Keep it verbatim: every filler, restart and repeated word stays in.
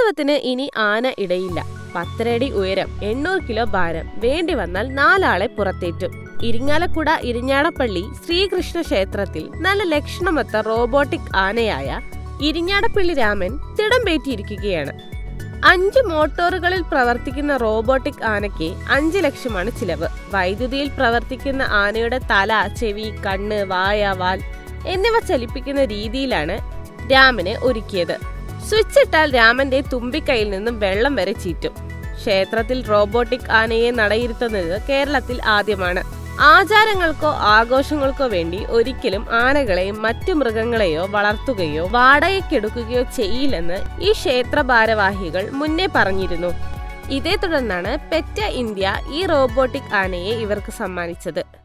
ഉത്സവത്തിന് ഇനി ആന ഇടയില്ല. പത്തരടി ഉയരം, എണ്ണൂറ് കിലോ ഭാരം, വേണ്ടി വന്നാൽ നാലാളെ പുറത്തേറ്റും. ഇരിങ്ങാലക്കുട ഇരിഞ്ഞാടപ്പള്ളി ശ്രീകൃഷ്ണ ക്ഷേത്രത്തിൽ നല്ല ലക്ഷണമൊത്ത റോബോട്ടിക് ആനയായ ഇരിഞ്ഞാടപ്പള്ളി രാമൻ തിടമ്പേറ്റിയിരിക്കുകയാണ്. അഞ്ച് മോട്ടോറുകളിൽ പ്രവർത്തിക്കുന്ന റോബോട്ടിക് ആനയ്ക്ക് അഞ്ച് ലക്ഷമാണ് ചിലവ്. വൈദ്യുതിയിൽ പ്രവർത്തിക്കുന്ന ആനയുടെ തല, ചെവി, കണ്ണ്, വായ, വാൽ എന്നിവ ചലിപ്പിക്കുന്ന രീതിയിലാണ് രാമനെ ഒരുക്കിയത്. സ്വിച്ച് ഇട്ടാൽ രാമന്റെ തുമ്പിക്കൈയിൽ നിന്നും വെള്ളം വരെ ചീറ്റും. ക്ഷേത്രത്തിൽ റോബോട്ടിക് ആനയെ നടയിരുത്തുന്നത് കേരളത്തിൽ ആദ്യമാണ്. ആചാരങ്ങൾക്കോ ആഘോഷങ്ങൾക്കോ വേണ്ടി ഒരിക്കലും ആനകളെയും മറ്റു മൃഗങ്ങളെയോ വളർത്തുകയോ വാടകയ്ക്കെടുക്കുകയോ ചെയ്യില്ലെന്ന് ഈ ക്ഷേത്ര ഭാരവാഹികൾ മുന്നേ പറഞ്ഞിരുന്നു. ഇതേ തുടർന്നാണ് പെറ്റ ഇന്ത്യ ഈ റോബോട്ടിക് ആനയെ ഇവർക്ക് സമ്മാനിച്ചത്.